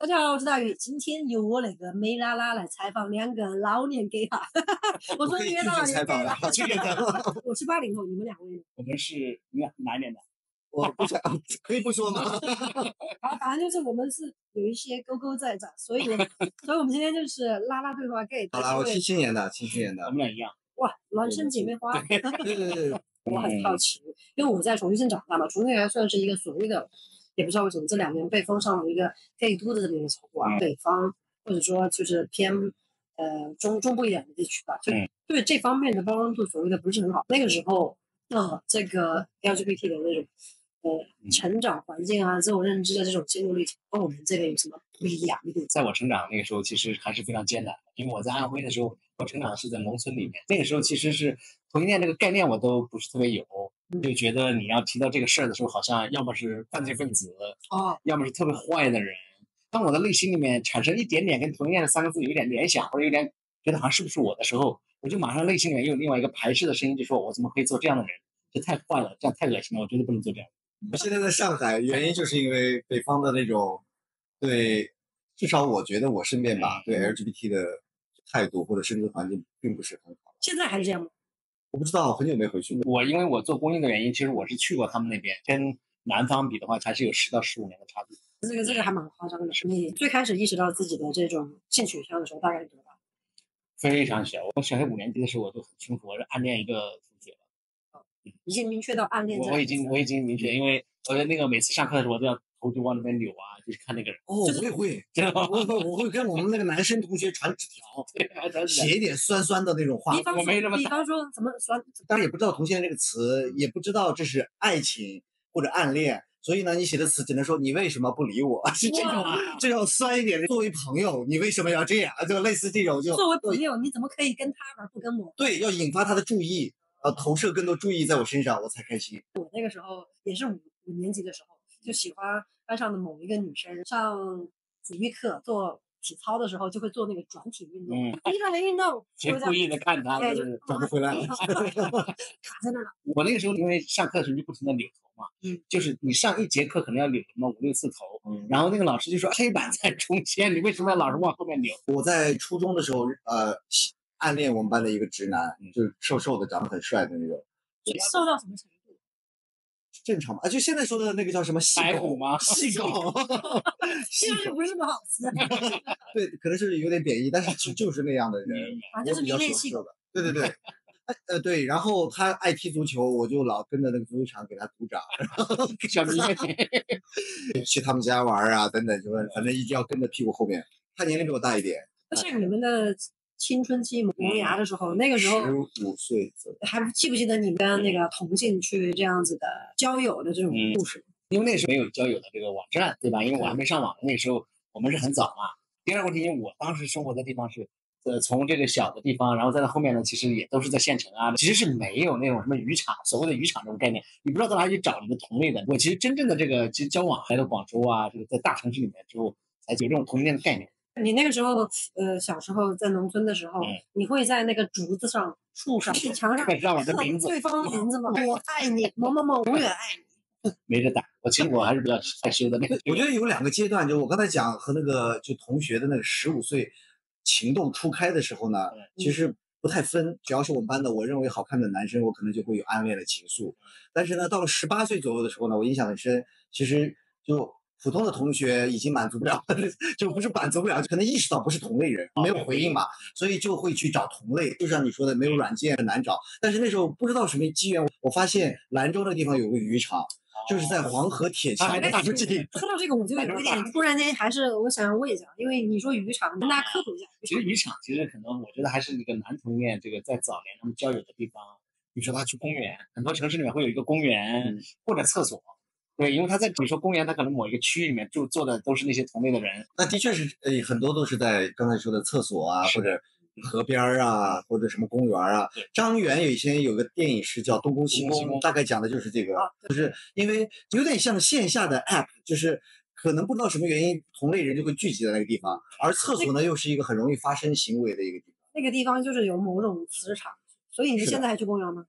大家好，我是大宇。今天由我那个美拉拉来采访两个老年 gay 哈。我终于约到老年 gay 了。我是80后，你们两位呢？ 我们是哪一年的？ 我不想，可以不说吗？ 好，反正就是我们是有一些勾勾在这，所以我们今天就是拉拉对话 gay。 好啦，我77年的，77年的我。们俩一样。 哇，孪生姐妹花。 对， 我很好奇，因为我在重庆长大嘛，重庆还算是一个所谓的，也不知道为什么这2年被封上了一个 gay 都的这么一个称呼啊。北方或者说就是偏中部一点的地区吧，就对这方面的包容度所谓的不是很好。那个时候的这个 LGBT 的那种成长环境啊，自我认知的这种心路历程，跟我们这边有什么不一样？ 在我成长那个时候，其实还是非常艰难的，因为我在安徽的时候，我成长是在农村里面，那个时候其实是同性恋这个概念我都不是特别有，就觉得你要提到这个事儿的时候，好像要么是犯罪分子要么是特别坏的人。当我的内心里面产生一点点跟同性恋的3个字有点联想，或者有点觉得好像是不是我的时候，我就马上内心里面又有另外一个排斥的声音，就说我怎么可以做这样的人？这太坏了，这样太恶心了，我绝对不能做这样。 我现在在上海，原因就是因为北方的那种对，至少我觉得我身边吧，对 LGBT 的态度或者生存环境并不是很好。 现在还是这样吗？ 我不知道，很久没回去了。 因为我做公益的原因，其实我是去过他们那边，跟南方比的话，还是有10到15年的差距。 这个还蛮夸张的。你最开始意识到自己的这种性取向的时候，大概是多大？ 非常小，我小学5年级的时候，我就很清楚，我是暗恋一个同学了。 已经明确到暗恋。 我已经明确，因为我那个每次上课的时候，我都要头就往那边扭啊，就是看那个人。 我也会，我会跟我们那个男生同学传纸条，写一点酸酸的那种话。 比方说怎么酸？ 当然也不知道同性恋这个词，也不知道这是爱情或者暗恋。所以呢，你写的词只能说你为什么不理我？是这种，这种酸一点的。作为朋友，你为什么要这样？就类似这种，就作为朋友，你怎么可以跟他玩不跟我？ 对，要引发他的注意，投射更多注意在我身上，我才开心。 我那个时候也是5年级的时候，就喜欢班上的某一个女生，上体育课做体操的时候就会做那个转体运动，一个人运动， 就故意的看他， 就转不回来了， 卡在那了。 我那个时候因为上课的时候就不停的扭头嘛，就是你上1节课可能要扭什么5、6次头，然后那个老师就说黑板在中间，你为什么要老是往后面扭？ 我在初中的时候，暗恋我们班的一个直男，就是瘦瘦的，长得很帅的那种。 瘦到什么程度？ 正常嘛，就现在说的那个叫什么细狗吗？ 细狗， 听上去不是那么好吃。 对，可能是有点贬义，但是就是那样的人， 就是迷恋细狗。 对。对，然后他爱踢足球，我就老跟着那个足球场给他鼓掌，然后小迷去他们家玩啊，等等，就反正一直要跟着屁股后面。他年龄比我大一点。 像你们的青春期萌芽的时候，那个时候 15岁左右， 还记不记得你跟那个同性去这样子的交友的这种故事？ 因为那时候没有交友的这个网站，对吧？因为我还没上网，那个时候我们是很早嘛。第二个问题，因为我当时生活的地方是，从这个小的地方，然后再到后面呢，其实也都是在县城啊，其实是没有那种什么渔场，所谓的渔场这种概念，你不知道到哪里去找你的同类的。我其实真正的这个其实交往来到广州啊，这个在大城市里面之后，才有这种同性恋的概念。 你那个时候，小时候在农村的时候，你会在那个竹子上、树上、墙上刻我的名字， 对方的名字吗？我爱你，某某某，永远爱你。 没这胆，其实我还是比较害羞的那个。 我觉得有2个阶段，就我刚才讲和那个就同学的那个15岁情窦初开的时候呢，其实不太分，只要是我们班的我认为好看的男生，我可能就会有暗恋的情愫。但是呢，到了18岁左右的时候呢，我印象很深，其实就普通的同学已经满足不了，就不是满足不了，可能意识到不是同类人，没有回应嘛，所以就会去找同类。就像你说的，没有软件很难找。但是那时候不知道什么机缘，我发现兰州那地方有个渔场，就是在黄河铁桥的附近。 说到这个，我就有一点突然间，还是我想问一下，因为你说渔场，跟大家科普一下。 其实渔场其实可能我觉得还是一个男同性恋这个在早年他们交友的地方。比如说他去公园，很多城市里面会有一个公园或者厕所。对，因为他在比如说公园，他可能某一个区域里面就坐的都是那些同类的人。 那的确是，很多都是在刚才说的厕所啊，或者河边啊，或者什么公园啊。张元以前有个电影是叫《东宫西宫》，大概讲的就是这个，就是因为有点像线下的 app， 就是可能不知道什么原因，同类人就会聚集在那个地方，而厕所呢又是一个很容易发生行为的一个地方。 那个地方就是有某种磁场，所以你现在还去公园吗？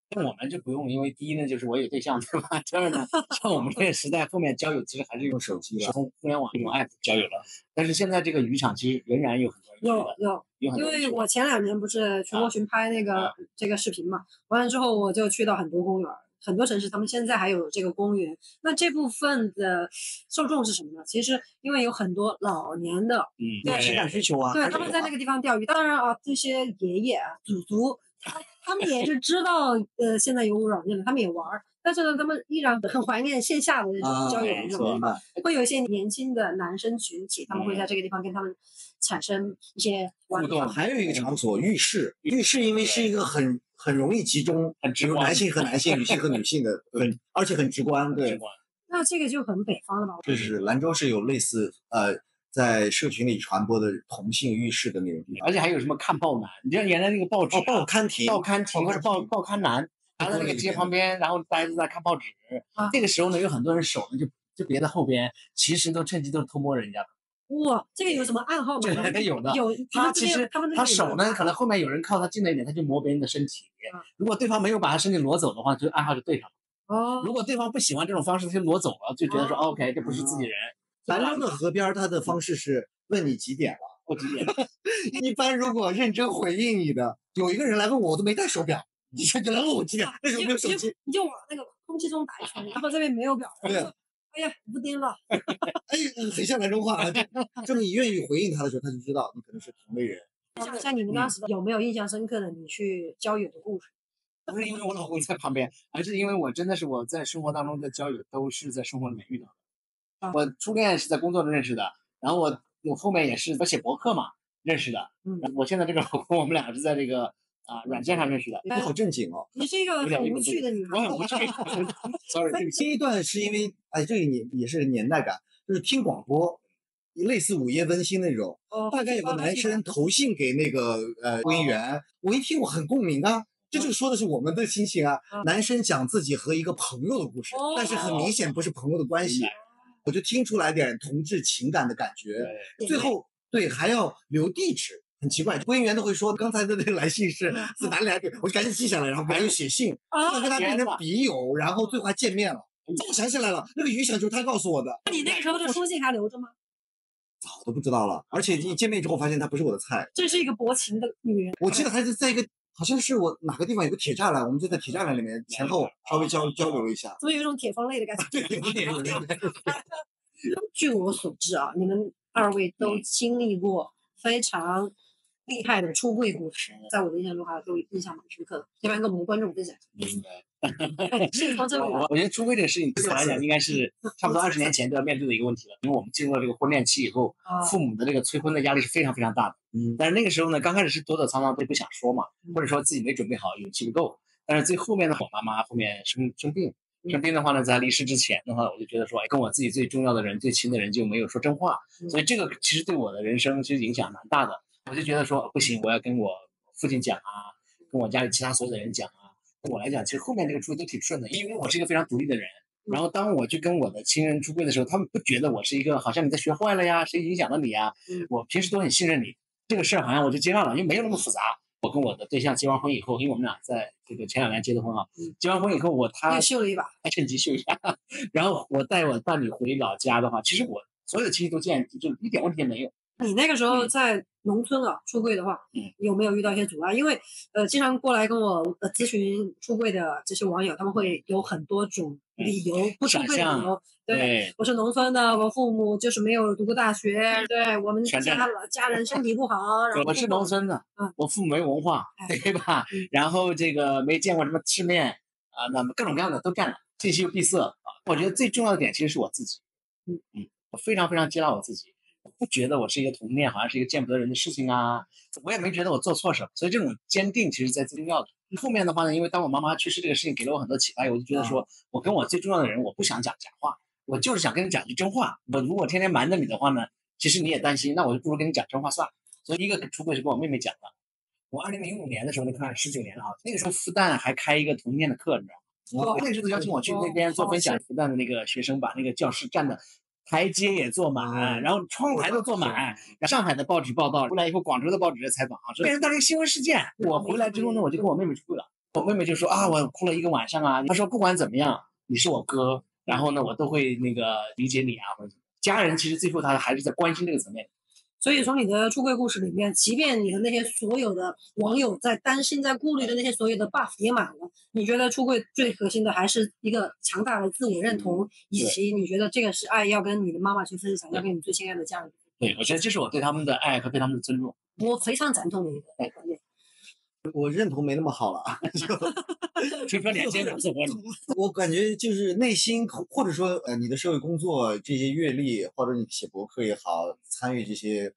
像我们就不用，因为第一呢，就是我有对象，对吧？第二呢，像我们这个时代，后面交友其实还是用手机了，通互联网这种 app 交友了。但是现在这个渔场其实仍然有很多人有很因多人去的。 为我前2年不是全国巡拍那个这个视频嘛，完了之后我就去到很多公园，很多城市他们现在还有这个公园。那这部分的受众是什么呢？其实因为有很多老年的， 对情感需求啊， 对，他们在那个地方钓鱼。当然啊，这些爷爷啊、祖祖，他们也是知道现在有软件的，他们也玩儿。但是呢，他们依然很怀念线下的那种交友的这种，会有一些年轻的男生群体，他们会在这个地方跟他们产生一些互动。 还有一个场所，浴室，浴室因为是一个很容易集中，比如男性和男性、女性和女性的，而且很直观，对。 那这个就很北方了吧？ 就是兰州是有类似在社群里传播的同性浴室的那种地方， 而且还有什么看报男，你知道原来那个报纸报刊亭或者报刊男，然后在那个街旁边，然后大家都在看报纸。这个时候呢，有很多人手呢就别在后边，其实都趁机都偷摸人家的。 哇，这个有什么暗号吗？ 有的， 有。 他其实他手呢，可能后面有人靠他近了一点，他就摸别人的身体。如果对方没有把他身体挪走的话，就暗号就对上了。如果对方不喜欢这种方式，他就挪走了，就觉得说 OK， 这不是自己人。 兰州的河边，他的方式是问你几点了， 我几点？ 一般如果认真回应你的，有一个人来问我，我都没带手表，你就来问我几点？那时候没有手机， 你就往那个空气中打一圈，然后这边没有表， 对， 哎呀，不盯了。 哎，很像兰州话啊，就你愿意回应他的时候，他就知道你可能是同类人。 像你们当时有没有印象深刻的你去交友的故事？ 不是因为我老公在旁边，而是因为我真的是我在生活当中的交友都是在生活里面遇到的。我初恋是在工作中认识的，然后我后面也是我写博客嘛认识的。我现在这个老公，我们俩是在这个软件上认识的。 你好正经哦， 你是一个很无趣的女孩。 我很无趣。Sorry， 对不起。 这一段是因为这个也是年代感，就是听广播，类似午夜温馨那种。大概有个男生投信给那个播音员，我一听我很共鸣啊。这就说的是我们的心情啊。男生讲自己和一个朋友的故事，但是很明显不是朋友的关系，我就听出来点同志情感的感觉。最后对还要留地址，很奇怪，播音员都会说刚才的那个来信是自哪里来的，我就赶紧记下来，然后赶紧写信，跟他变成笔友，然后最后还见面了。我想起来了，那个余响就是他告诉我的。 那你那个时候的书信还留着吗？ 早都不知道了，而且一见面之后发现她不是我的菜。 这是一个薄情的女人。 我记得还是在一个。好像是我哪个地方有个铁栅栏，我们就在铁栅栏里面前后稍微交流一下， 怎么有一种铁窗泪的感觉？ 对，有点。 据我所知啊，你们2位都经历过非常厉害的出柜故事，在我的印象中还都印象蛮深刻的，要不然跟我们的观众分享。 我觉得出柜这个事情对我来讲应该是差不多20年前都要面对的一个问题了，因为我们进入了这个婚恋期以后，父母的这个催婚的压力是非常非常大的。但是那个时候呢，刚开始是躲躲藏藏，都不想说嘛，或者说自己没准备好，勇气不够。但是最后面的我妈妈后面生病的话呢，在离世之前的话，我就觉得说，跟我自己最重要的人、最亲的人就没有说真话，所以这个其实对我的人生其实影响蛮大的。我就觉得说不行，我要跟我父亲讲啊，跟我家里其他所有的人讲啊。对我来讲，其实后面这个出柜都挺顺的，因为我是一个非常独立的人。然后当我去跟我的亲人出柜的时候，他们不觉得我是一个好像你在学坏了呀，谁影响了你呀？我平时都很信任你，这个事儿好像我就接纳了，因为没有那么复杂。我跟我的对象结完婚以后，因为我们俩在这个前2年结的婚啊，结完婚以后他秀了一把， 还趁机秀一下。然后我带我伴侣回老家的话，其实我所有的亲戚都见，就一点问题也没有。 你那个时候在农村出柜的话，有没有遇到一些阻碍？因为经常过来跟我咨询出柜的这些网友，他们会有很多种理由不出柜的理由。对，我是农村的，我父母就是没有读过大学，对我们家人身体不好。 我是农村的，我父母没文化，对吧？然后这个没见过什么世面啊，那么各种各样的都干了，信息又闭塞啊。我觉得最重要的点其实是我自己，我非常非常接纳我自己。我不觉得我是一个同性恋，好像是一个见不得人的事情啊，我也没觉得我做错什么，所以这种坚定其实才最重要的。后面的话呢，因为当我妈妈去世这个事情给了我很多启发，我就觉得说我跟我最重要的人，我不想讲假话，我就是想跟你讲句真话。我如果天天瞒着你的话呢，其实你也担心，那我就不如跟你讲真话算了。所以一个出柜是跟我妹妹讲的。我2005年的时候，你看19年了哈，那个时候复旦还开一个同性恋的课，你知道吗？那个时候邀请我去那边做分享，复旦的那个学生把那个教室占的台阶也坐满，然后窗台都坐满。上海的报纸报道，回来以后广州的报纸在采访，说变成当成新闻事件。我回来之后呢，我就跟我妹妹出柜了。 我妹妹就说啊，我哭了一个晚上啊。她说不管怎么样，你是我哥，然后呢，我都会那个理解你啊，或者什么。家人其实最后他还是在关心这个层面。 所以从你的出柜故事里面，即便你的那些所有的网友在担心、在顾虑的那些所有的 buff 也满了，你觉得出柜最核心的还是一个强大的自我认同，以及你觉得这个是爱要跟你的妈妈去分享，要跟你最亲爱的家人。 对，我觉得这是我对他们的爱和对他们的尊重。 我非常赞同的一个观点。 我认同没那么好了， 听说2000年怎么了？ 我感觉就是内心，或者说你的社会工作这些阅历，或者你写博客也好，参与这些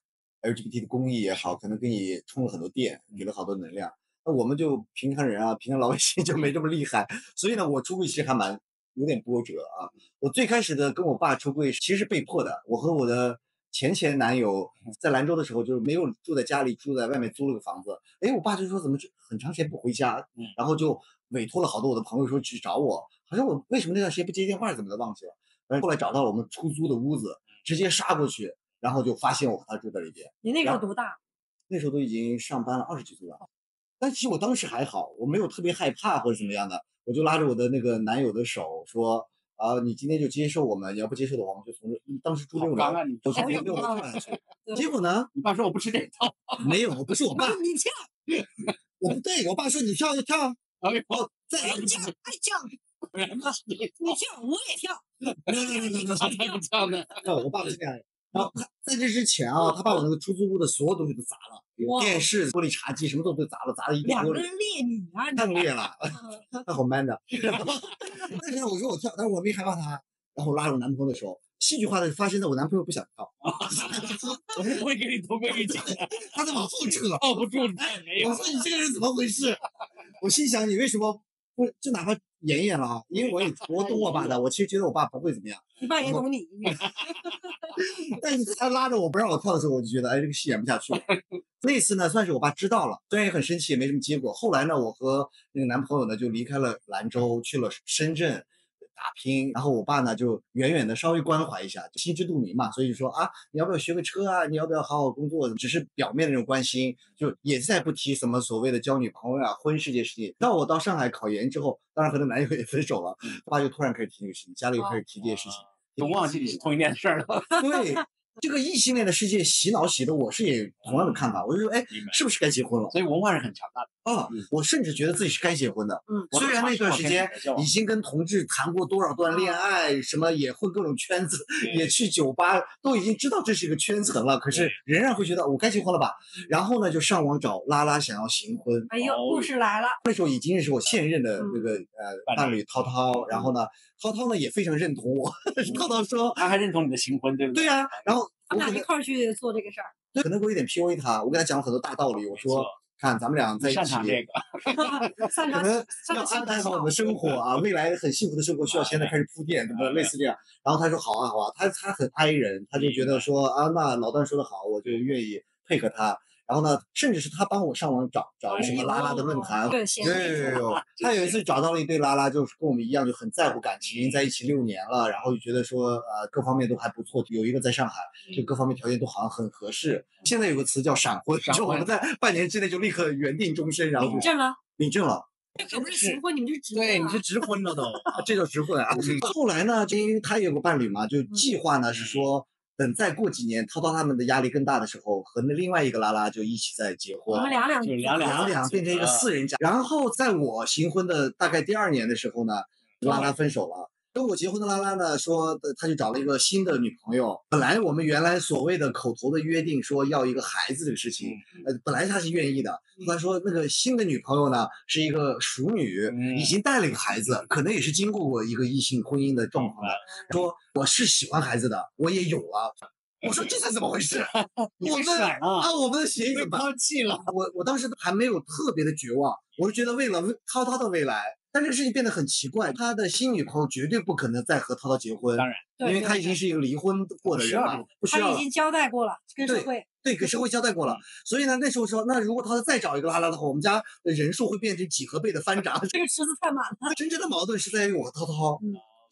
LGBT 的公益也好，可能给你充了很多电，给了好多能量。那我们就平常人啊，平常老百姓就没这么厉害，所以呢，我出柜其实还有点波折啊。我最开始的跟我爸出柜其实是被迫的，我和我的前男友在兰州的时候，就是没有住在家里，住在外面租了个房子。哎，我爸就说怎么很长时间不回家，然后就委托了好多我的朋友说去找我，好像我为什么那段时间不接电话怎么的忘记了。后来找到了我们出租的屋子，直接杀过去，然后就发现我和他住在里边。 你那时候多大？ 那时候都已经上班了20几岁了，但其实我当时还好，我没有特别害怕或者怎么样的，我就拉着我的那个男友的手说。你今天就接受我们，你要不接受的话，我们就从当时住6楼，我从6楼跳下去。结果呢， 你爸说我不吃这套， 没有，不是我爸， 你跳， 我不对，我爸说你跳就跳，再来跳，爱跳，你跳我也跳， 他才不跳呢。 我爸不是这样。然后他在这之前啊，他把我那个出租屋的所有东西都砸了，电视、玻璃茶几什么都砸了，砸了一地玻璃。 2个烈女啊， 太烈了，他好 man 的。但是我说我跳，但是我没害怕他。然后拉着我男朋友的手，戏剧化的发生在我男朋友不想跳， 我是不会给你多过一脚的， 他在往后撤， 抱不住你。 我说你这个人怎么回事？我心想你为什么不就哪怕演了啊？因为我懂我爸的，我其实觉得我爸不会怎么样。 你爸也懂你。 但是他拉着我不让我跳的时候，我就觉得，哎，这个戏演不下去了。那次呢，算是我爸知道了，虽然也很生气，也没什么结果。后来呢，我和那个男朋友呢，就离开了兰州，去了深圳打拼。然后我爸呢，就远远的稍微关怀一下，心知肚明嘛，所以就说啊，你要不要学个车啊？你要不要好好工作？只是表面的那种关心，就也再不提什么所谓的交女朋友啊、婚事这些事情。到我到上海考研之后，当然和那男友也分手了，爸就突然开始提这个事情，家里又开始提这些事情。 都忘记你是同一件事了。 对，这个异性恋的世界洗脑洗的我是也同样的看法，我就说，哎，是不是该结婚了？ 所以文化是很强大的啊。我甚至觉得自己是该结婚的。虽然那段时间已经跟同志谈过多少段恋爱，什么也混各种圈子，也去酒吧，都已经知道这是一个圈层了，可是仍然会觉得我该结婚了吧？然后呢，就上网找拉拉想要行婚。 哎呦，故事来了。 那时候已经认识我现任的那个伴侣涛涛，然后呢，涛涛呢也非常认同我。涛涛说他还认同你的行婚，对不对？ 对啊，然后他们俩一块儿去做这个事儿。 可能我有点 PUA 他，我跟他讲了很多大道理，我说看咱们俩在一起，可能要安排好我们的生活啊，未来很幸福的生活需要现在开始铺垫，对不对？类似这样。然后他说好啊好啊，他很 I 人，他就觉得说啊，那老段说的好，我就愿意配合他。然后呢，甚至是他帮我上网找什么拉拉的论坛，对，他有一次找到了一对拉拉，就是跟我们一样，就很在乎感情，在一起6年了，然后就觉得说各方面都还不错，有一个在上海，就各方面条件都好像很合适。现在有个词叫闪婚，就我们在半年之内就立刻缘定终身，然后领证了， 领证了。 这不是行婚，你们是直婚， 对，你是直婚了都， 这叫直婚啊。后来呢，就因为他也有个伴侣嘛，就计划呢是说。等再过几年，涛涛他们的压力更大的时候，和那另外一个拉拉就一起在结婚， 我们两变成一个4人家。然后在我行婚的大概第2年的时候呢，拉拉分手了。跟我结婚的拉拉呢说，他就找了一个新的女朋友。本来我们原来所谓的口头的约定说要一个孩子这个事情，本来他是愿意的。他说那个新的女朋友呢是一个熟女，已经带了一个孩子，可能也是经过一个异性婚姻的状况的。说我是喜欢孩子的，我也有了。我说这才怎么回事？我们的协议怎么抛弃了？ 我当时还没有特别的绝望，我是觉得为了涛涛的未来。但这个事情变得很奇怪，他的新女朋友绝对不可能再和涛涛结婚， 当然， 因为他已经是一个离婚过的人了，不需要， 他已经交代过了，跟社会对给社会交代过了。所以呢，那时候说，那如果涛涛再找一个拉拉的话，我们家的人数会变成几何倍的翻涨。 这个池子太满了。 真正的矛盾是在于我和涛涛。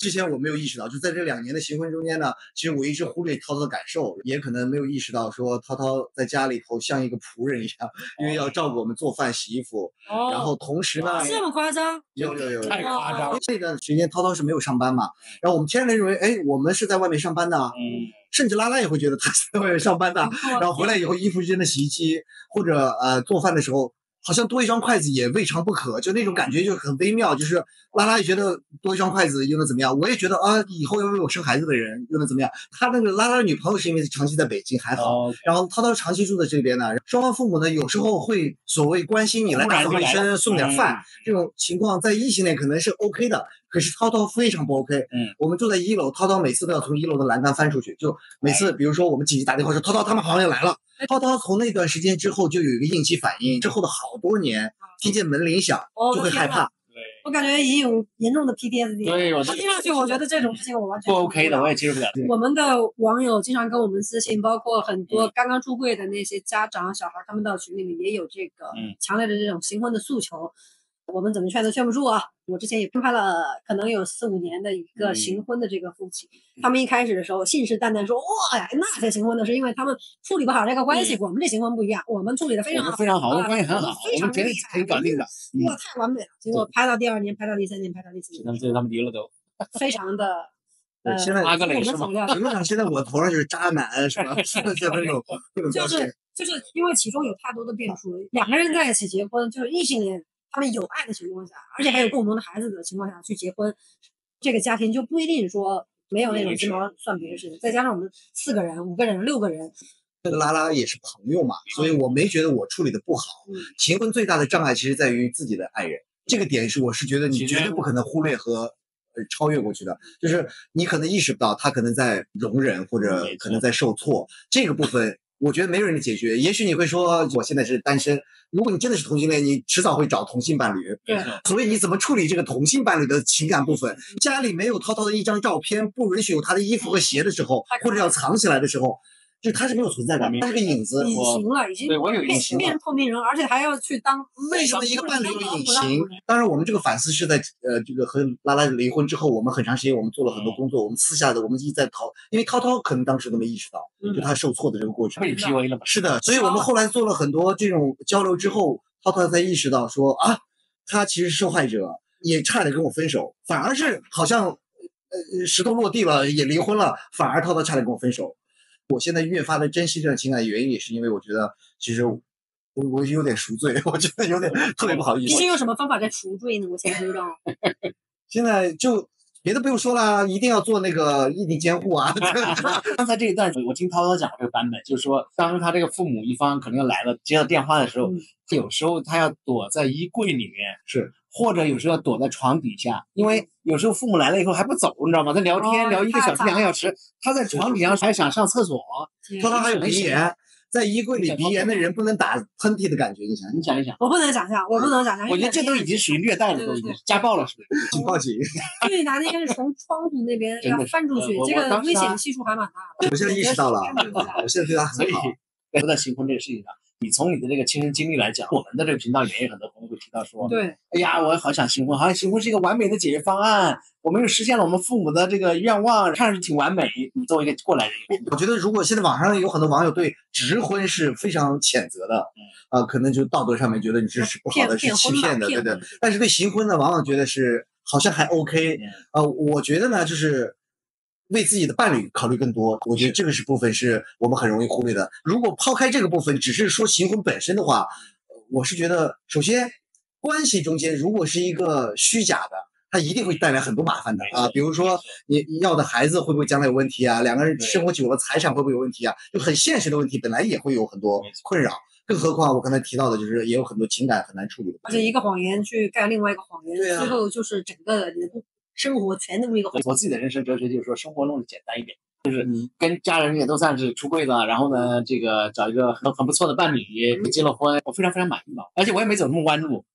之前我没有意识到，就在这2年的新婚中间呢，其实我一直忽略涛涛的感受，也可能没有意识到说涛涛在家里头像一个仆人一样，因为要照顾我们做饭、洗衣服，然后同时呢， 这么夸张？ 有， 太夸张了。 这段时间涛涛是没有上班嘛，然后我们天然的认为，哎，我们是在外面上班的，甚至拉拉也会觉得他是在外面上班的，然后回来以后衣服之间的洗衣机或者做饭的时候。好像多一双筷子也未尝不可，就那种感觉就很微妙。就是拉拉也觉得多一双筷子又能怎么样？我也觉得啊，以后要为我生孩子的人又能怎么样？他那个拉拉的女朋友是因为长期在北京还好，然后涛涛长期住在这边呢。双方父母呢有时候会所谓关心你来打扫卫生、送点饭这种情况，在异性恋可能是 OK 的，可是涛涛非常不 OK。我们住在1楼，涛涛每次都要从1楼的栏杆翻出去，就每次比如说我们紧急打电话说涛涛他们好像要来了。涛涛从那段时间之后就有一个应激反应，之后的好多年，听见门铃响就会害怕。 我感觉已有严重的 PTSD。 对，我听上去我觉得这种事情我完全不 OK 的，我也接受不了。 我们的网友经常跟我们私信，包括很多刚刚出柜的那些家长、小孩，他们到群里面也有这个强烈的这种新婚的诉求。我们怎么劝都劝不住啊！我之前也拍了可能有4、5年的一个行婚的这个夫妻，他们一开始的时候信誓旦旦说，哇呀，那些行婚的是因为他们处理不好这个关系，我们这行婚不一样，我们处理的非常好， 非常好，我们关系很好， 非常绝对可以搞定的， 哇，太完美了！结果拍到第2年，拍到第3年，拍到第4年， 最后他们离了都， 非常的。 现在阿格雷是吗？ 评论上现在我头上就是渣男什么，现在那种就是因为其中有太多的变数，2个人在一起结婚，就是异性恋。他们有爱的情况下，而且还有共同的孩子的情况下去结婚，这个家庭就不一定说没有那种鸡毛蒜皮的事情。再加上我们4个人、5个人、6个人， 这个拉拉也是朋友嘛，所以我没觉得我处理的不好。行婚最大的障碍其实在于自己的爱人，这个点我是觉得你绝对不可能忽略和超越过去的，就是你可能意识不到他可能在容忍或者可能在受挫，这个部分。我觉得没有人能解决，也许你会说我现在是单身，如果你真的是同性恋，你迟早会找同性伴侣。 对， 所以你怎么处理这个同性伴侣的情感部分？家里没有涛涛的一张照片，不允许有他的衣服和鞋的时候，或者要藏起来的时候，就他是没有存在感，他是个影子， 隐形了，已经对我有隐形变成透明人，而且还要去当为什么一个伴侣有隐形？当然，我们这个反思是在这个和拉拉离婚之后，我们很长时间我们做了很多工作，我们私下的我们一直在因为涛涛可能当时都没意识到，就他受挫的这个过程。 被 PUA 了嘛？ 是的，所以我们后来做了很多这种交流之后，涛涛才意识到说啊，他其实是受害者，也差点跟我分手，反而是好像石头落地了，也离婚了，反而涛涛差点跟我分手。我现在越发的珍惜这段情感的原因，也是因为我觉得其实我有点赎罪，我觉得有点特别不好意思。 你有什么方法在赎罪呢？我想知道。 现在就别的不用说了，一定要做那个异地监护啊。 刚才这一段我听涛涛讲这个版本，就是说当他这个父母一方可能要来了，接到电话的时候，有时候他要躲在衣柜里面， 是， 或者有时候要躲在床底下，因为有时候父母来了以后还不走，你知道吗？在聊天聊1个小时、2个小时，他在床底下还想上厕所， 涛涛还有鼻炎。在衣柜里鼻炎的人不能打喷嚏的感觉，你想一想， 我不能想象，我不能想象。 我觉得这都已经属于虐待了，都已经家暴了，是不是？ 请报警。 最难的应该是从窗户那边要翻出去，这个危险系数还蛮大的。 我现在意识到了，我现在对他很好。 说到行婚这个事情上，你从你的这个亲身经历来讲，我们的这个频道里面有很多朋友会提到说， 对， 哎呀，我好想行婚，好像行婚是一个完美的解决方案，我们又实现了我们父母的这个愿望，看上去挺完美。你作为一个过来人， 我觉得如果现在网上有很多网友对直婚是非常谴责的，可能就道德上面觉得你这是不好的，是欺骗的，对对。但是对行婚呢，往往觉得是好像还 OK。我觉得呢，就是为自己的伴侣考虑更多，我觉得这个部分是我们很容易忽略的。如果抛开这个部分，只是说行婚本身的话，我是觉得，首先关系中间如果是一个虚假的，它一定会带来很多麻烦的啊。比如说你要的孩子会不会将来有问题啊？2个人生活久了，财产会不会有问题啊？就很现实的问题，本来也会有很多困扰。更何况我刚才提到的，就是也有很多情感很难处理的， 而且一个谎言去盖另外一个谎言，最后就是整个你的生活全都一个。 我自己的人生哲学就是说，生活弄得简单一点，就是跟家人也都算是出柜了，然后呢，这个找一个很不错的伴侣，结了婚，我非常非常满意嘛。而且我也没走那么弯路，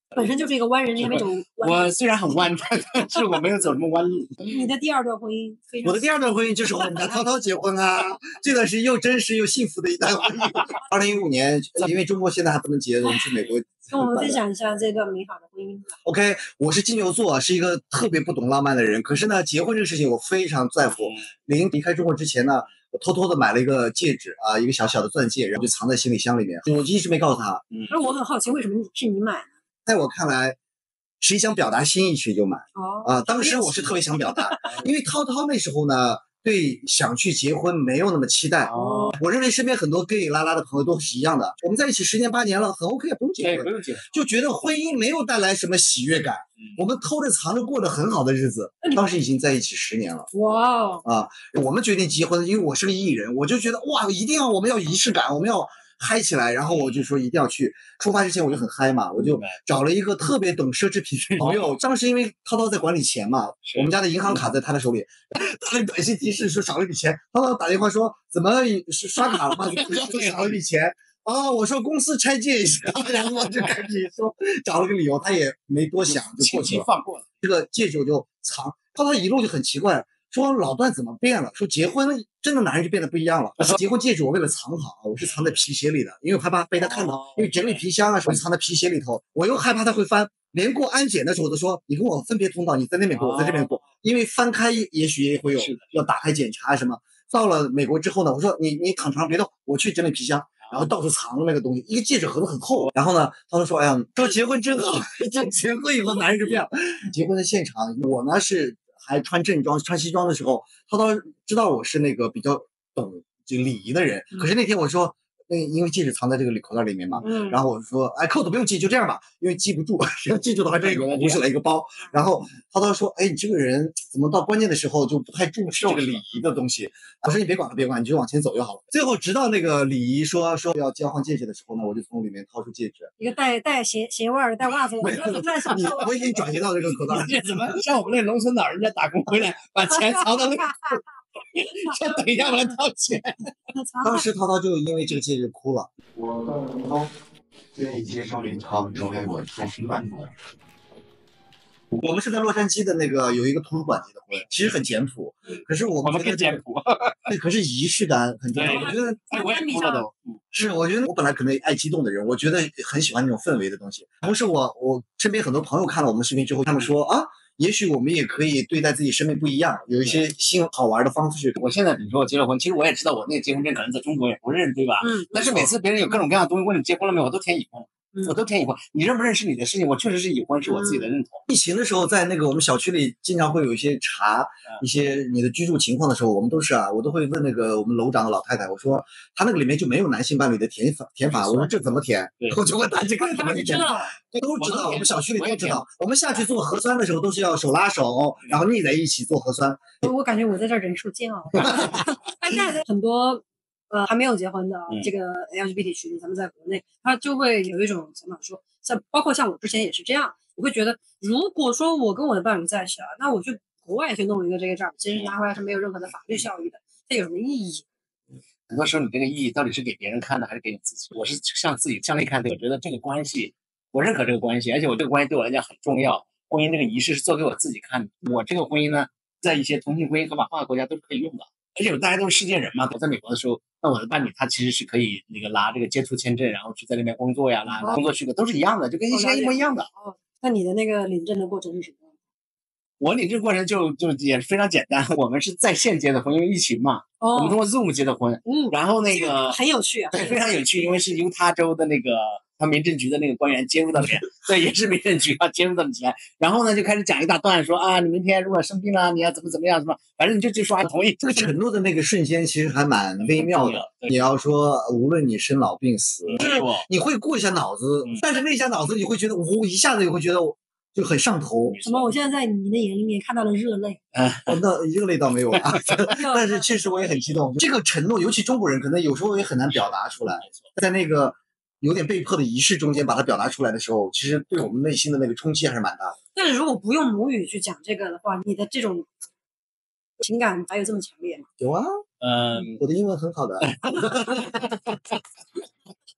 本身就是一个弯人，你还没走弯。 我虽然很弯，但是我没有走什么弯路。 你的第二段婚姻非常。 我的第二段婚姻就是和我们家涛涛结婚啊，这段是又真实又幸福的一段婚姻。2015年，因为中国现在还不能结，我们去美国。 跟我们分享一下这段美好的婚姻吧。 OK， 我是金牛座，是一个特别不懂浪漫的人。可是呢，结婚这个事情我非常在乎。临离开中国之前呢，我偷偷的买了一个戒指啊，一个小小的钻戒，然后就藏在行李箱里面，我一直没告诉他。 那我很好奇，为什么是你买呢？ 在我看来，谁想表达心意谁就买。当时我是特别想表达，因为涛涛那时候呢，对想去结婚没有那么期待。我认为身边很多 gay 拉拉的朋友都是一样的，我们在一起10年8年了，很 OK， 不用结婚，就觉得婚姻没有带来什么喜悦感，我们偷着藏着过着很好的日子。当时已经在一起10年了。 哇我们决定结婚，因为我是个艺人，我就觉得哇，一定要我们要仪式感，我们要嗨起来，然后我就说一定要去。出发之前我就很嗨嘛，我就找了一个特别懂奢侈品的朋友。当时因为涛涛在管理钱嘛，我们家的银行卡在他的手里，他的短信提示说少了一笔钱，涛涛打电话说怎么是刷卡了吗？少了一笔钱。我说公司拆借一下，然后我就赶紧说找了个理由，他也没多想就过去了。 放过了这个戒指我就藏。涛涛一路就很奇怪，说老段怎么变了？说结婚真的男人就变得不一样了。结婚戒指我为了藏好，我是藏在皮鞋里的，因为我害怕被他看到，因为整理皮箱啊什么藏在皮鞋里头，我又害怕他会翻。连过安检的时候我都说，你跟我分别通道，你在那边过，我在这边过，因为翻开也许也会有要打开检查什么。到了美国之后呢，我说你躺床上别动，我去整理皮箱。然后到处藏那个东西，一个戒指盒子很厚。然后呢，他说：“哎呀，说结婚真好，结婚以后男人就变了。”结婚的现场，我呢是还穿正装、穿西装的时候，涛涛知道我是那个比较懂这个礼仪的人。可是那天我说，因为戒指藏在这个口袋里面嘛，然后我说，扣子不用系，就这样吧，因为记不住，记住的话，这个鼓起来一个包。然后涛涛说，你这个人怎么到关键的时候就不太重视这个礼仪的东西？我说你别管了，别管，你就往前走就好了。最后直到那个礼仪说要交换戒指的时候呢，我就从里面掏出戒指， 一个带鞋味儿、带袜子，我已经转移到这个口袋。 这怎么像我们那农村佬，人家打工回来把钱藏到那个。说等一下，我来掏钱。 当时涛涛就因为这个戒指哭了。 我都愿意接受林涛成为我终身伴侣。 我们是在洛杉矶的那个有一个图书馆结的婚，其实很简朴，可是我们更简朴。 对，可是仪式感很重要。我觉得我也哭了都。 是，我觉得我本来可能爱激动的人，我觉得很喜欢那种氛围的东西。同时我身边很多朋友看了我们视频之后，他们说也许我们也可以对待自己生命不一样，有一些新好玩的方式。 我现在比如说我结了婚，其实我也知道我那个结婚证可能在中国也不认，对吧？但是每次别人有各种各样的东西问你结婚了没有，我都填已婚。我都填已婚，你认不认识你的事情，我确实是已婚，是我自己的认同。 疫情的时候，在那个我们小区里经常会有一些查一些你的居住情况的时候，我们都是我都会问那个我们楼长的老太太，我说他那个里面就没有男性伴侣的填法，我说这怎么填？我就问他这个怎么填？都知道，我们小区里都知道。我们下去做核酸的时候都是要手拉手，然后腻在一起做核酸。 我感觉我在这儿人数煎熬。现在很多还没有结婚的这个 LGBT 群体，咱们在国内，他就会有一种想法说，包括像我之前也是这样，我会觉得，如果说我跟我的伴侣在一起那我去国外去弄一个这个证，其实拿回来是没有任何的法律效益的，这有什么意义？ 很多时候你这个意义到底是给别人看的，还是给你自己？我是向自己向内看的，我觉得这个关系，我认可这个关系，而且我这个关系对我来讲很重要。婚姻这个仪式是做给我自己看的，我这个婚姻呢，在一些同性婚姻合法化的国家都是可以用的。而且大家都是世界人嘛，我在美国的时候，那我的伴侣他其实是可以那个拿这个接触签证，然后去在那边工作呀，拿工作许可都是一样的，就跟现在一模一样的。 那你的那个领证的过程是什么？ 我领证过程就也非常简单，我们是在线结的婚，因为疫情嘛，我们通过 Zoom 结的婚，然后那个很有趣对，非常有趣，因为是犹他州的那个他民政局的那个官员接入到里面，对，也是民政局要接入到里面，然后呢就开始讲一大段，说你明天如果生病了，你要怎么样什么，反正你就说同意。 这个承诺的那个瞬间其实还蛮微妙的。你要说无论你生老病死，就是你会过一下脑子，但是那一下脑子你会觉得一下子你会觉得就很上头。 什么？我现在在你的眼里面看到了热泪。 那热泪倒没有但是确实我也很激动。这个承诺，尤其中国人可能有时候也很难表达出来，在那个有点被迫的仪式中间把它表达出来的时候，其实对我们内心的那个冲击还是蛮大的。 但是如果不用母语去讲这个的话，你的这种情感还有这么强烈吗？ 有啊，我的英文很好的。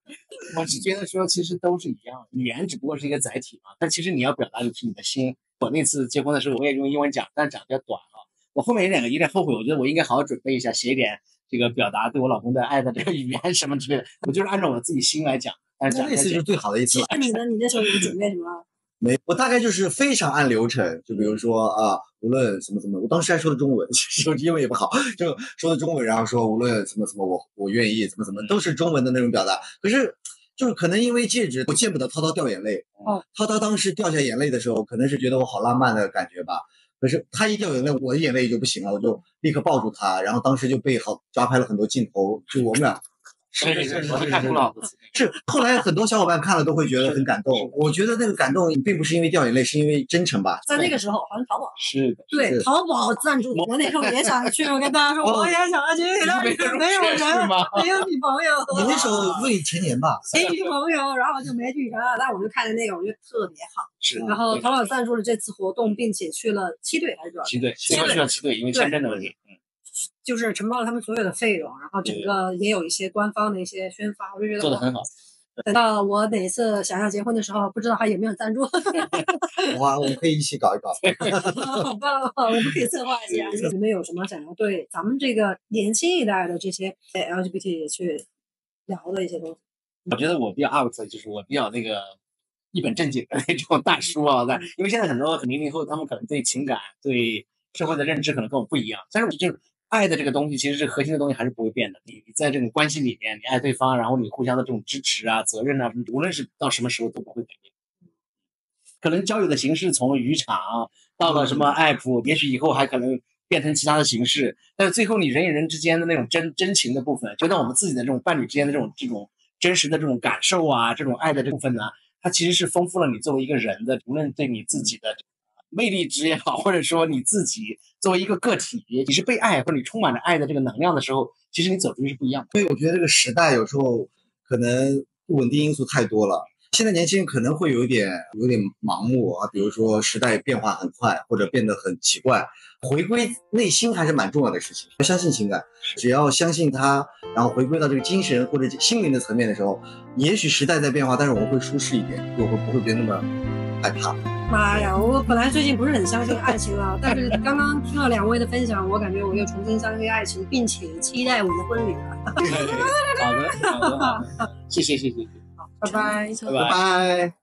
我是觉得说，其实都是一样，语言只不过是一个载体嘛。但其实你要表达的是你的心。我那次结婚的时候，我也用英文讲，但讲得比较短啊。我后面有点后悔，我觉得我应该好好准备一下，写一点这个表达对我老公的爱的这个语言什么之类的。我就是按照我自己心来讲，但是讲那次就是最好的一次了。 那你呢？你那时候有准备什么？ 没，我大概就是非常按流程，就比如说啊，无论什么什么，我当时还说的中文，手机英文也不好，就说的中文，然后说无论什么什么，我愿意，怎么怎么，都是中文的那种表达。可是就是可能因为戒指，我见不得涛涛掉眼泪。涛涛当时掉下眼泪的时候，可能是觉得我好浪漫的感觉吧。可是他一掉眼泪，我的眼泪就不行了，我就立刻抱住他，然后当时就被抓拍了很多镜头，就我们俩。 是看出了， 是后来很多小伙伴看了都会觉得很感动。我觉得那个感动并不是因为掉眼泪，是因为真诚吧。 在那个时候，好像淘宝是的， 对淘宝赞助，我那时候也想去，我跟大家说我也想去，但是没有人，没有女朋友。 你那时候未成年吧？ 没女朋友，然后就没去成。但我就看着那个，我觉得特别好。 是。 然后淘宝赞助了这次活动，并且去了7队还是多少 ？7队，去了7队，因为签证的问题。 就是承包了他们所有的费用，然后整个也有一些官方的一些宣发，我就觉得做得很好。 等到我哪一次想要结婚的时候，不知道还有没有赞助。 哇，我们可以一起搞一搞。 好棒啊！我们可以策划一下。你们有什么想要对咱们这个年轻一代的这些 LGBT 去聊的一些东西？ 我觉得我比较 out， 就是我比较那个一本正经的那种大叔啊，因为现在很多00后，他们可能对情感、对社会的认知可能跟我不一样，但是就是爱的这个东西，其实这核心的东西还是不会变的。你在这种关系里面，你爱对方，然后你互相的这种支持啊、责任啊，无论是到什么时候都不会改变。可能交友的形式从渔场到了什么 app， 也许以后还可能变成其他的形式，但是最后你人与人之间的那种真情的部分，觉得我们自己的这种伴侣之间的这种真实的这种感受啊，这种爱的这部分呢，它其实是丰富了你作为一个人的，无论对你自己的魅力值也好，或者说你自己作为一个个体，你是被爱或者你充满着爱的这个能量的时候，其实你走出去是不一样的。 所以我觉得这个时代有时候可能不稳定因素太多了，现在年轻人可能会有点盲目啊，比如说时代变化很快，或者变得很奇怪，回归内心还是蛮重要的事情。要相信情感，只要相信它，然后回归到这个精神或者心灵的层面的时候，也许时代在变化，但是我们会舒适一点，就不会觉得那么害怕。 妈呀，我本来最近不是很相信爱情了，但是刚刚听了2位的分享，我感觉我又重新相信爱情，并且期待我们的婚礼了。 好的，谢谢， 好，拜拜， 拜拜。